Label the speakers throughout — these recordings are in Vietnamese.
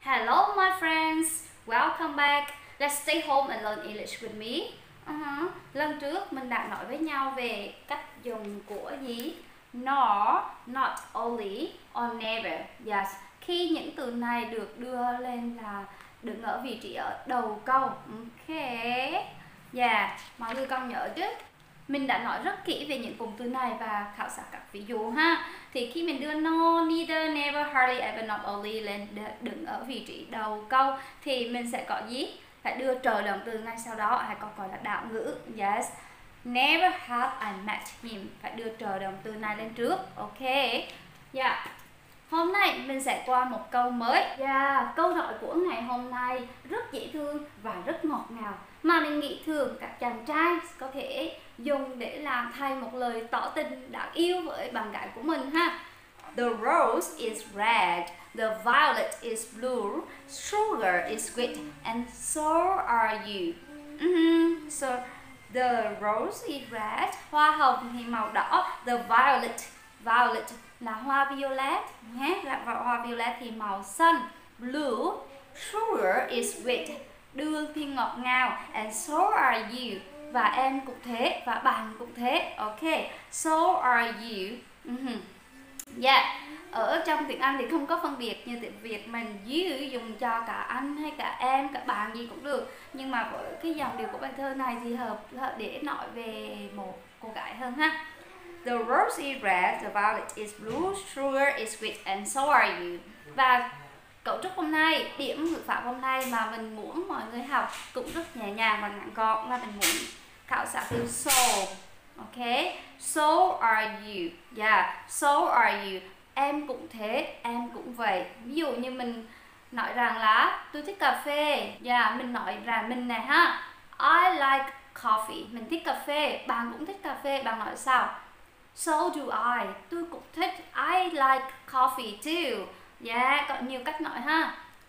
Speaker 1: Hello, my friends. Welcome back. Let's stay home and learn English with me. Lần trước mình đã nói với nhau về cách dùng của gì? Nor, not only, or never. Yes. Khi những từ này được đưa lên là đứng ở vị trí ở đầu câu. Ok. Mọi người còn nhớ chứ? Mình đã nói rất kỹ về những cụm từ này và khảo sát các ví dụ ha. Thì khi mình đưa no, neither, never, hardly, ever, not only lên đứng ở vị trí đầu câu thì mình sẽ có gì? Phải đưa trợ động từ ngay sau đó, hay còn gọi là đảo ngữ. Yes. Never have I met him. Phải đưa trợ động từ này lên trước. Ok. Hôm nay mình sẽ qua một câu mới. Câu nói của ngày hôm nay rất dễ thương và rất ngọt ngào, mà mình nghĩ thường các chàng trai có thể dùng để làm thay một lời tỏ tình đáng yêu với bạn gái của mình ha. The rose is red, the violet is blue, sugar is sweet, and so are you. So the rose is red, hoa hồng thì màu đỏ. The violet là hoa violet nhé, là hoa violet thì màu xanh. Blue, sugar is sweet, đường thì ngọt ngào. And so are you, và em cũng thế, và bạn cũng thế. Ok, so are you. Ở trong tiếng Anh thì không có phân biệt như tiếng Việt mình you dùng cho cả anh hay cả em, cả bạn gì cũng được. Nhưng mà với cái dòng điệu của bài thơ này thì hợp để nói về một cô gái hơn ha. The rose is red, the violet is blue, sugar is sweet, and so are you. Và cấu trúc hôm nay, điểm ngữ pháp hôm nay mà mình muốn mọi người học cũng rất nhẹ nhàng và ngắn gọn, là mình muốn khảo sát từ so. Ok, so are you. So are you. Em cũng thế, em cũng vậy. Ví dụ như mình nói rằng là tôi thích cà phê. Mình nói rằng mình này ha, I like coffee. Mình thích cà phê, bạn cũng thích cà phê. Bạn nói sao? So do I. Tôi cũng thích. I like coffee too. Có nhiều cách nói ha.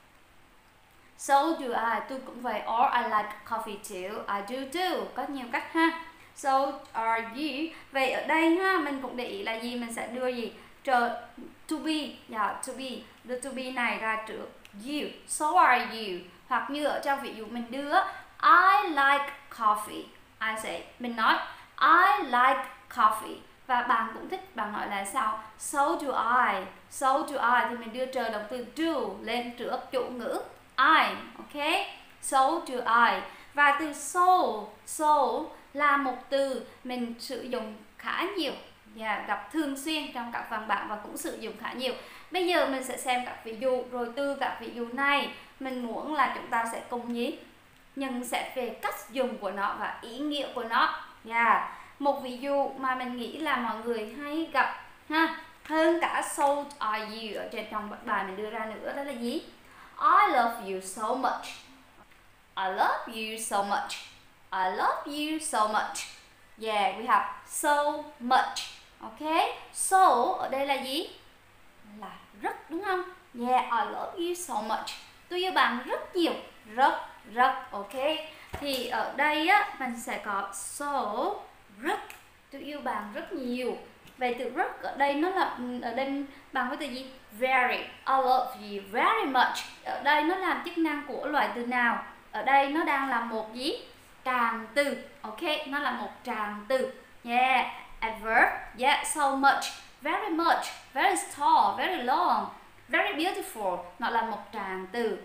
Speaker 1: So do I. Tôi cũng vậy. Or I like coffee too. I do too. Có nhiều cách ha. So are you. Vậy ở đây ha, mình cũng để ý là gì? Mình sẽ đưa gì? To be. To be. Đưa to be này ra trước you. So are you. Hoặc như ở trong ví dụ mình đưa I like coffee. Mình nói I like coffee. Và bạn cũng thích, bạn nói là sao? So do I. So do I thì mình đưa trợ động từ do lên trước chủ ngữ I. Ok, so do I. Và từ so là một từ mình sử dụng khá nhiều, gặp thường xuyên trong các văn bản và cũng sử dụng khá nhiều. Bây giờ mình sẽ xem các ví dụ, rồi từ các ví dụ này mình muốn là chúng ta sẽ cùng nhận xét về cách dùng của nó và ý nghĩa của nó. Một ví dụ mà mình nghĩ là mọi người hay gặp ha, hơn cả so are you ở trên trong bài mình đưa ra nữa, đó là gì? I love you so much. I love you so much. I love you so much. We have so much. Ok, so ở đây là gì? Là rất, đúng không? I love you so much. Tôi yêu bạn rất nhiều, rất. Ok, thì ở đây á mình sẽ có so, rất. Tôi yêu bạn rất nhiều. Vậy từ rất ở đây nó là, ở đây bằng với từ gì? Very. I love you very much. Ở đây nó làm chức năng của loại từ nào? Ở đây nó đang là một gì? Tràng từ. Ok, nó là một tràng từ. Adverb. So much, very tall, very long, very beautiful. Nó là một tràng từ.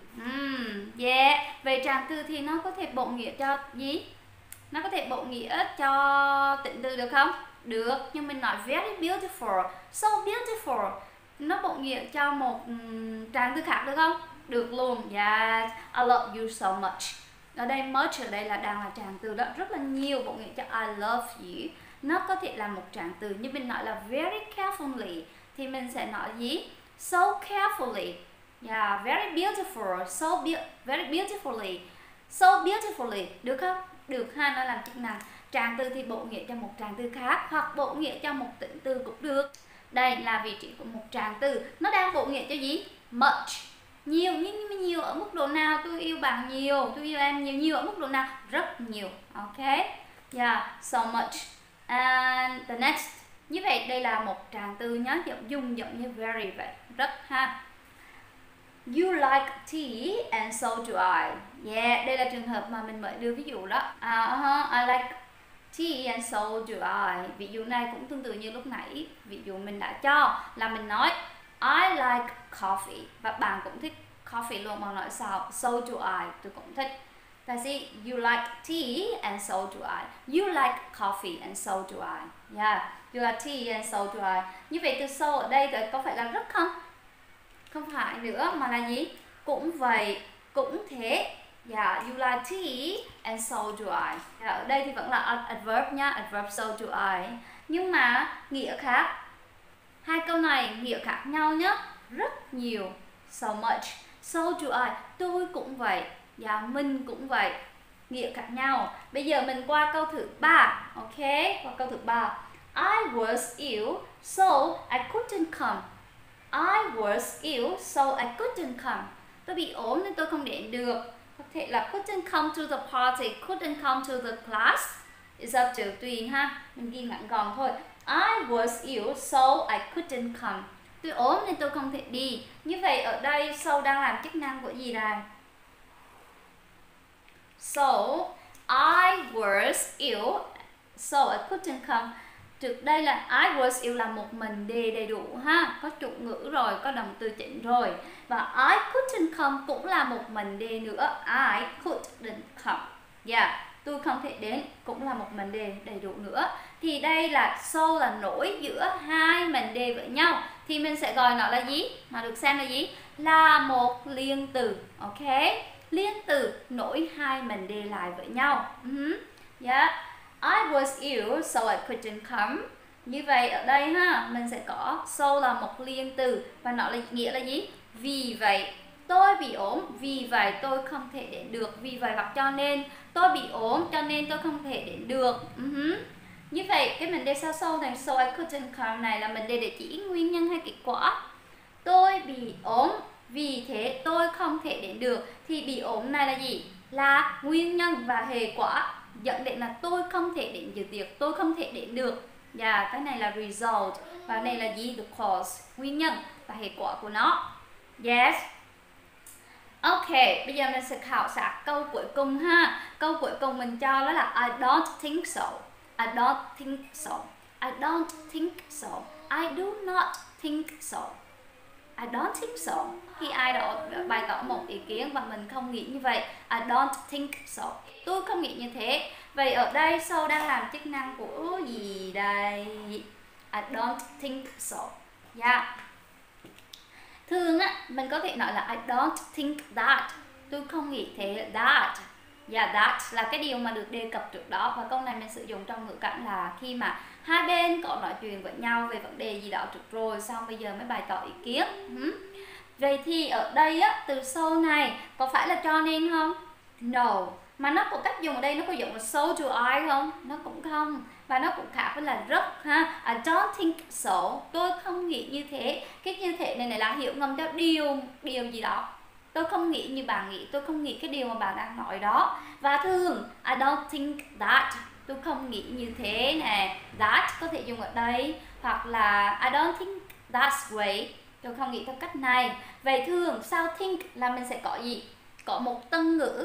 Speaker 1: Về tràng từ thì nó có thể bộ nghĩa cho gì? Nó có thể bộ nghĩa cho tịnh từ được không? Được, nhưng mình nói very beautiful, so beautiful, nó bộ nghĩa cho một tràng từ khác được không? Được luôn. I love you so much. Ở đây much ở đây là đang là tràng từ đó, rất là nhiều bộ nghĩa cho I love you. Nó có thể là một tràng từ, như mình nói là very carefully thì mình sẽ nói gì? So carefully. Very beautiful, very beautifully, so beautifully, được không? Được ha, nó làm chức năng. Tràng từ thì bộ nghĩa cho một tràng từ khác, hoặc bộ nghĩa cho một tịnh từ cũng được. Đây là vị trí của một tràng từ, nó đang bộ nghĩa cho gì? Much, nhiều. Nhưng nhiều ở mức độ nào? Tôi yêu bạn nhiều, tôi yêu em nhiều ở mức độ nào? Rất nhiều. Ok, so much. And the next. Như vậy đây là một tràng từ nhớ, dùng giống như very vậy, rất ha. You like tea and so do I. Yeah, đây là trường hợp mà mình mới đưa ví dụ đó. I like tea and so do I. Ví dụ này cũng tương tự như lúc nãy. Ví dụ mình đã cho là mình nói I like coffee. Và bạn cũng thích coffee luôn, mà nói sao? So do I. Tôi cũng thích. Ta see, you like tea and so do I. You like coffee and so do I. Yeah, you like tea and so do I. Như vậy từ so ở đây có phải là rất không? Không phải nữa, mà là gì? Cũng vậy, cũng thế. Yeah, you like tea and so do I. Yeah, ở đây thì vẫn là adverb nha, adverb so do I. Nhưng mà nghĩa khác. Hai câu này nghĩa khác nhau nhé. Rất nhiều. So much. So do I. Tôi cũng vậy. Yeah, mình cũng vậy. Nghĩa khác nhau. Bây giờ mình qua câu thứ 3. Ok, qua câu thứ 3. I was ill, so I couldn't come. I was ill, so I couldn't come. Tôi bị ốm nên tôi không đến được. Có thể là couldn't come to the party, couldn't come to the class. It's up to, tùy ha. Mình ghi ngắn gọn thôi. I was ill, so I couldn't come. Tôi ốm nên tôi không thể đi. Như vậy ở đây so đang làm chức năng của gì đây? So, I was ill, so I couldn't come. Trước đây là I was ill là một mình đề đầy đủ ha, có chủ ngữ rồi, có động từ chính rồi. Và I couldn't come cũng là một mình đề nữa. I couldn't come. Yeah, tôi không thể đến cũng là một mình đề đầy đủ nữa. Thì đây là so là nối giữa hai mệnh đề với nhau. Thì mình sẽ gọi nó là gì? Mà được xem là gì? Là một liên từ. Ok? Liên từ nối hai mệnh đề lại với nhau. Yeah. I was ill, so I couldn't come. Như vậy ở đây ha, mình sẽ có so là một liên từ và nó là nghĩa là gì? Vì vậy tôi bị ốm, vì vậy tôi không thể đến được. Vì vậy hoặc cho nên tôi bị ốm, cho nên tôi không thể đến được. Như vậy cái mệnh đề sau so này, so I couldn't come này là mệnh đề để chỉ nguyên nhân hay kết quả. Tôi bị ốm, vì thế tôi không thể đến được. Thì bị ốm này là gì? Là nguyên nhân và hệ quả dẫn đến là tôi không thể đến dự tiệc, tôi không thể đến được. Và cái này là result. Và đây là gì? The cause, nguyên nhân và hệ quả của nó. Yes. Ok, bây giờ mình sẽ khảo sát câu cuối cùng ha. Câu cuối cùng mình cho đó là I don't think so. I don't think so. I don't think so. I do not think so. I don't think so. Khi ai đó bày tỏ một ý kiến và mình không nghĩ như vậy, I don't think so. Tôi không nghĩ như thế. Vậy ở đây so đang làm chức năng của gì đây? I don't think so. Yeah. Thường á, mình có thể nói là I don't think that. Tôi không nghĩ thế. That. Yeah, that là cái điều mà được đề cập trước đó. Và câu này mình sử dụng trong ngữ cảnh là khi mà hai bên có nói chuyện với nhau về vấn đề gì đó trước rồi, xong bây giờ mới bày tỏ ý kiến. Vậy thì ở đây á, từ so này có phải là cho nên không? No. Mà nó có cách dùng ở đây, nó có dùng là so do I không? Nó cũng không. Và nó cũng khác với là rất ha. I don't think so. Tôi không nghĩ như thế. Cái như thế này là hiểu ngầm cho điều gì đó. Tôi không nghĩ như bạn nghĩ. Tôi không nghĩ cái điều mà bạn đang nói đó. Và thường I don't think that. Tôi không nghĩ như thế nè. That có thể dùng ở đây. Hoặc là I don't think that's way. Tôi không nghĩ theo cách này. Vậy thường sau think là mình sẽ có gì? Có một tân ngữ.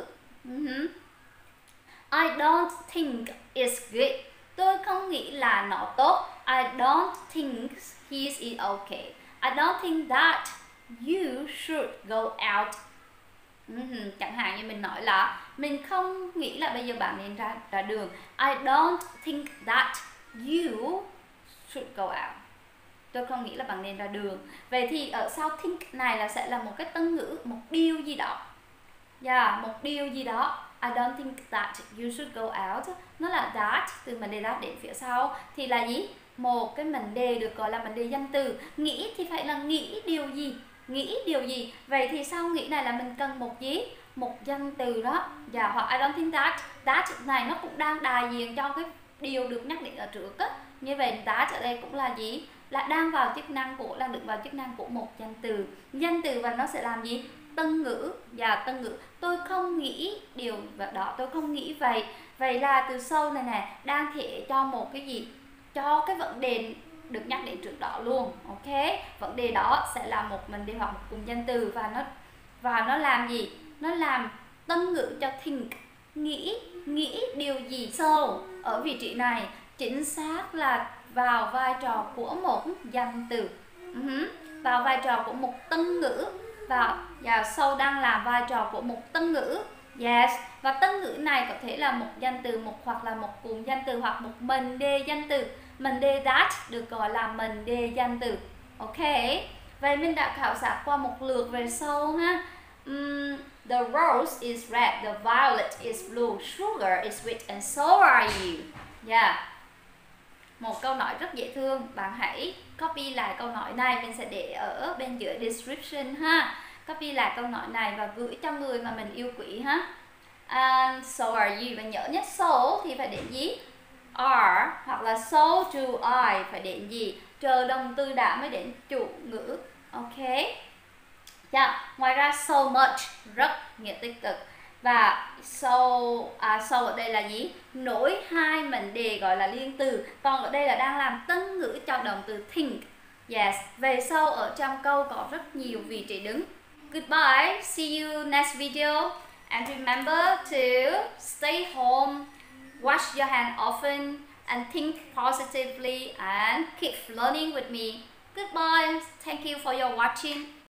Speaker 1: I don't think it's good. Tôi không nghĩ là nó tốt. I don't think he's okay. I don't think that you should go out. Chẳng hạn như mình nói là mình không nghĩ là bây giờ bạn nên ra đường. I don't think that you should go out. Tôi không nghĩ là bạn nên ra đường. Vậy thì ở sau think này là sẽ là một cái tân ngữ, một điều gì đó. Yeah, một điều gì đó. I don't think that you should go out. Nó là that, từ mệnh đề that đến phía sau thì là gì? Một cái mệnh đề được gọi là mệnh đề danh từ. Nghĩ thì phải là nghĩ điều gì? Nghĩ điều gì? Vậy thì sau nghĩ này là mình cần một gì? Một danh từ đó. Dạ, hoặc I don't think that. That này nó cũng đang đại diện cho cái điều được nhắc đến ở trước á. Như vậy that ở đây cũng là gì? Là đang vào chức năng của, đang được vào chức năng của một danh từ. Danh từ và nó sẽ làm gì? Tân ngữ. Và tân ngữ. Tôi không nghĩ điều đó, tôi không nghĩ vậy. Vậy là từ sau này nè đang thể cho một cái gì? Cho cái vấn đề được nhắc đến trước đó luôn. Ok, vấn đề đó sẽ là một mệnh đề hoặc một cụm danh từ và và nó làm gì? Nó làm tân ngữ cho think, nghĩ điều gì. So, ở vị trí này chính xác là vào vai trò của một danh từ. Vào vai trò của một tân ngữ. Và so đang làm vai trò của một tân ngữ. Yes, và tân ngữ này có thể là một danh từ, hoặc là một cụm danh từ, hoặc một mệnh đề danh từ. Mệnh đề that được gọi là mệnh đề danh từ. Ok, vậy mình đã khảo sát qua một lượt về so ha. The rose is red, the violet is blue, sugar is sweet, and so are you. Yeah. Một câu nói rất dễ thương, bạn hãy copy lại câu nói này, mình sẽ để ở bên dưới description ha. Copy lại câu nói này và gửi cho người mà mình yêu quý ha. And so are you, và nhớ nhé, so thì phải đến gì? Are, hoặc là so to I phải đến gì? Chờ động từ đã mới đến chủ ngữ. Ok. Yeah. Ngoài ra so much, rất nghĩa tích cực. Và so ở đây là gì? Nối hai mệnh đề gọi là liên từ. Còn ở đây là đang làm tân ngữ cho động từ think. Yes. Về sau ở trong câu có rất nhiều vị trí đứng. Goodbye. See you next video. And remember to stay home, wash your hands often, and think positively, and keep learning with me. Goodbye. Thank you for your watching.